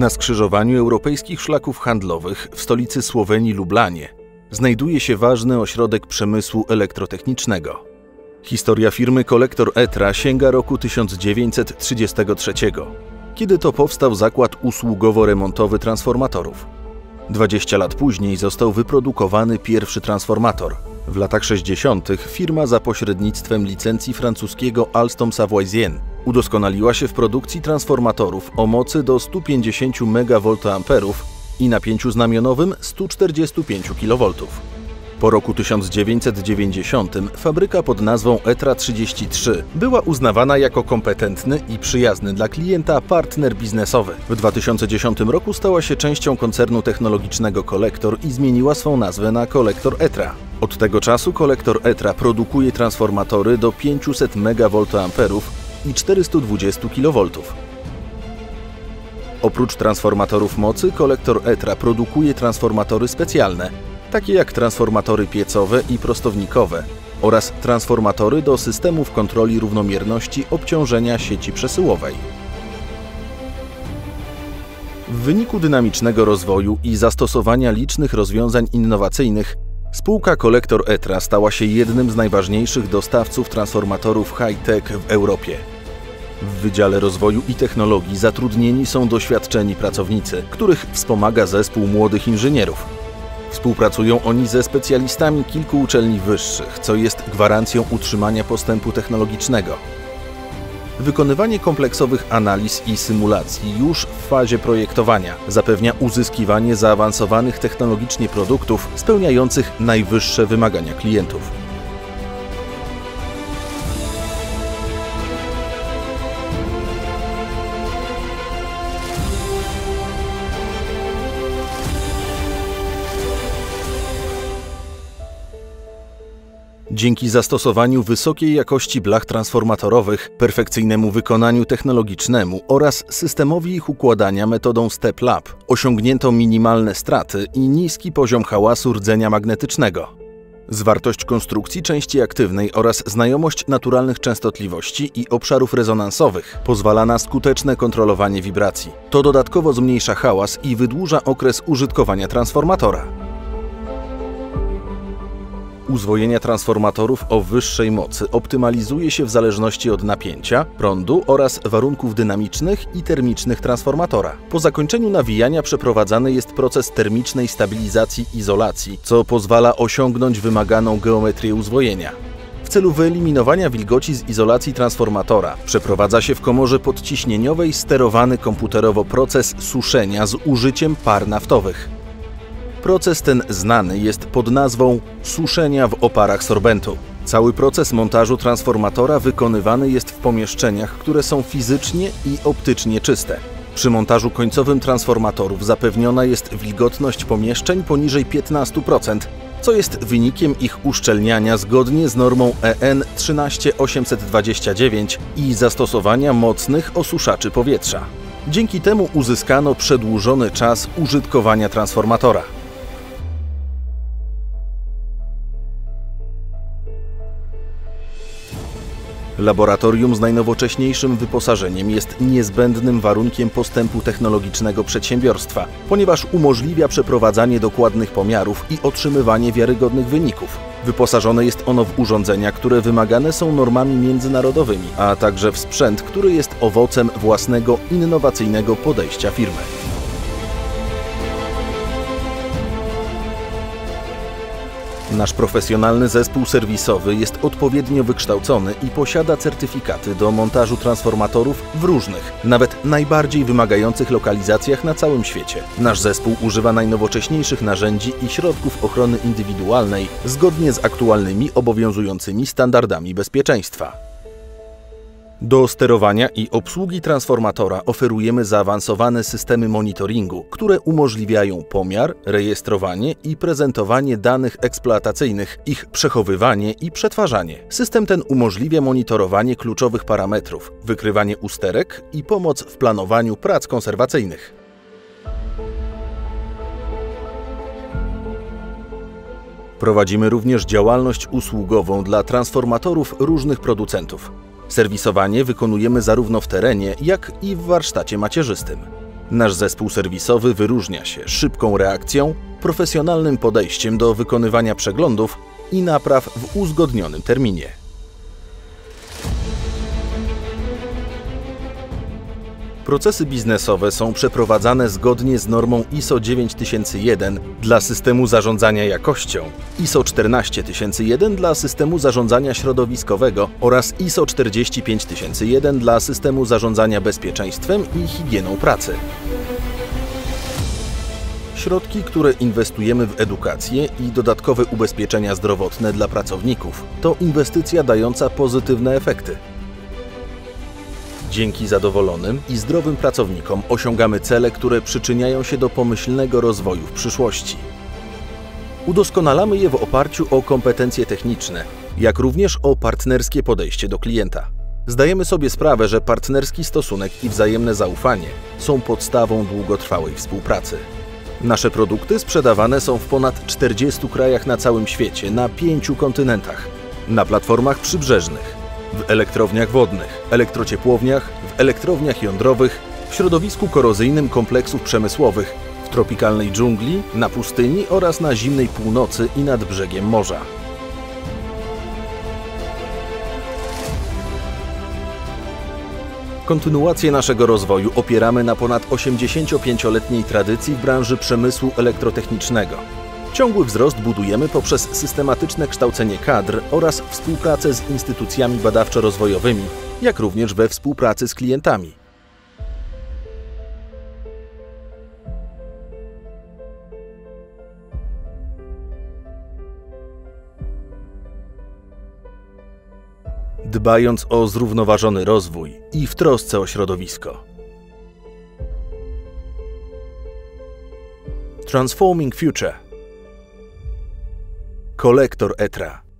Na skrzyżowaniu europejskich szlaków handlowych w stolicy Słowenii Lublanie znajduje się ważny ośrodek przemysłu elektrotechnicznego. Historia firmy Kolektor ETRA sięga roku 1933, kiedy to powstał zakład usługowo-remontowy transformatorów. 20 lat później został wyprodukowany pierwszy transformator. W latach 60. firma za pośrednictwem licencji francuskiego Alstom Savoisien udoskonaliła się w produkcji transformatorów o mocy do 150 MVA i napięciu znamionowym 145 kV. Po roku 1990 fabryka pod nazwą ETRA 33 była uznawana jako kompetentny i przyjazny dla klienta partner biznesowy. W 2010 roku stała się częścią koncernu technologicznego Kolektor i zmieniła swą nazwę na Kolektor ETRA. Od tego czasu Kolektor ETRA produkuje transformatory do 500 MVA i 420 kV. Oprócz transformatorów mocy, Kolektor ETRA produkuje transformatory specjalne, takie jak transformatory piecowe i prostownikowe oraz transformatory do systemów kontroli równomierności obciążenia sieci przesyłowej. W wyniku dynamicznego rozwoju i zastosowania licznych rozwiązań innowacyjnych, spółka Kolektor ETRA stała się jednym z najważniejszych dostawców transformatorów high-tech w Europie. W Wydziale Rozwoju i Technologii zatrudnieni są doświadczeni pracownicy, których wspomaga zespół młodych inżynierów. Współpracują oni ze specjalistami kilku uczelni wyższych, co jest gwarancją utrzymania postępu technologicznego. Wykonywanie kompleksowych analiz i symulacji już w fazie projektowania zapewnia uzyskiwanie zaawansowanych technologicznie produktów spełniających najwyższe wymagania klientów. Dzięki zastosowaniu wysokiej jakości blach transformatorowych, perfekcyjnemu wykonaniu technologicznemu oraz systemowi ich układania metodą Step Lab osiągnięto minimalne straty i niski poziom hałasu rdzenia magnetycznego. Zwartość konstrukcji części aktywnej oraz znajomość naturalnych częstotliwości i obszarów rezonansowych pozwala na skuteczne kontrolowanie wibracji. To dodatkowo zmniejsza hałas i wydłuża okres użytkowania transformatora. Uzwojenia transformatorów o wyższej mocy optymalizuje się w zależności od napięcia, prądu oraz warunków dynamicznych i termicznych transformatora. Po zakończeniu nawijania przeprowadzany jest proces termicznej stabilizacji izolacji, co pozwala osiągnąć wymaganą geometrię uzwojenia. W celu wyeliminowania wilgoci z izolacji transformatora przeprowadza się w komorze podciśnieniowej sterowany komputerowo proces suszenia z użyciem par naftowych. Proces ten znany jest pod nazwą suszenia w oparach sorbentu. Cały proces montażu transformatora wykonywany jest w pomieszczeniach, które są fizycznie i optycznie czyste. Przy montażu końcowym transformatorów zapewniona jest wilgotność pomieszczeń poniżej 15%, co jest wynikiem ich uszczelniania zgodnie z normą EN 13829 i zastosowania mocnych osuszaczy powietrza. Dzięki temu uzyskano przedłużony czas użytkowania transformatora. Laboratorium z najnowocześniejszym wyposażeniem jest niezbędnym warunkiem postępu technologicznego przedsiębiorstwa, ponieważ umożliwia przeprowadzanie dokładnych pomiarów i otrzymywanie wiarygodnych wyników. Wyposażone jest ono w urządzenia, które wymagane są normami międzynarodowymi, a także w sprzęt, który jest owocem własnego innowacyjnego podejścia firmy. Nasz profesjonalny zespół serwisowy jest odpowiednio wykształcony i posiada certyfikaty do montażu transformatorów w różnych, nawet najbardziej wymagających lokalizacjach na całym świecie. Nasz zespół używa najnowocześniejszych narzędzi i środków ochrony indywidualnej zgodnie z aktualnymi obowiązującymi standardami bezpieczeństwa. Do sterowania i obsługi transformatora oferujemy zaawansowane systemy monitoringu, które umożliwiają pomiar, rejestrowanie i prezentowanie danych eksploatacyjnych, ich przechowywanie i przetwarzanie. System ten umożliwia monitorowanie kluczowych parametrów, wykrywanie usterek i pomoc w planowaniu prac konserwacyjnych. Prowadzimy również działalność usługową dla transformatorów różnych producentów. Serwisowanie wykonujemy zarówno w terenie, jak i w warsztacie macierzystym. Nasz zespół serwisowy wyróżnia się szybką reakcją, profesjonalnym podejściem do wykonywania przeglądów i napraw w uzgodnionym terminie. Procesy biznesowe są przeprowadzane zgodnie z normą ISO 9001 dla systemu zarządzania jakością, ISO 14001 dla systemu zarządzania środowiskowego oraz ISO 45001 dla systemu zarządzania bezpieczeństwem i higieną pracy. Środki, które inwestujemy w edukację i dodatkowe ubezpieczenia zdrowotne dla pracowników, to inwestycja dająca pozytywne efekty. Dzięki zadowolonym i zdrowym pracownikom osiągamy cele, które przyczyniają się do pomyślnego rozwoju w przyszłości. Udoskonalamy je w oparciu o kompetencje techniczne, jak również o partnerskie podejście do klienta. Zdajemy sobie sprawę, że partnerski stosunek i wzajemne zaufanie są podstawą długotrwałej współpracy. Nasze produkty sprzedawane są w ponad 40 krajach na całym świecie, na 5 kontynentach, na platformach przybrzeżnych, w elektrowniach wodnych, elektrociepłowniach, w elektrowniach jądrowych, w środowisku korozyjnym kompleksów przemysłowych, w tropikalnej dżungli, na pustyni oraz na zimnej północy i nad brzegiem morza. Kontynuację naszego rozwoju opieramy na ponad 85-letniej tradycji w branży przemysłu elektrotechnicznego. Ciągły wzrost budujemy poprzez systematyczne kształcenie kadr oraz współpracę z instytucjami badawczo-rozwojowymi, jak również we współpracy z klientami. Dbając o zrównoważony rozwój i w trosce o środowisko. Transforming Future. Kolektor ETRA.